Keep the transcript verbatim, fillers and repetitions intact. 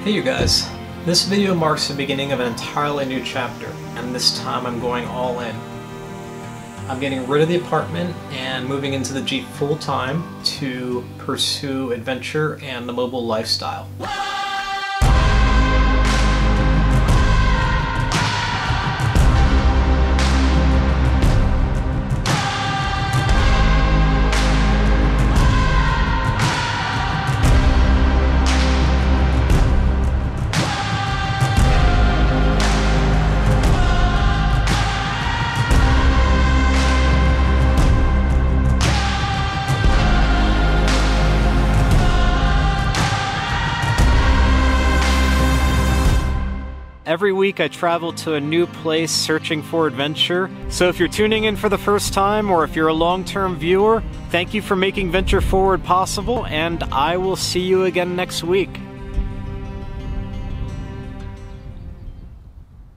Hey you guys, this video marks the beginning of an entirely new chapter, and this time I'm going all in. I'm getting rid of the apartment and moving into the Jeep full-time to pursue adventure and the mobile lifestyle. Every week I travel to a new place searching for adventure. So if you're tuning in for the first time or if you're a long-term viewer, thank you for making Venture Forward possible, and I will see you again next week.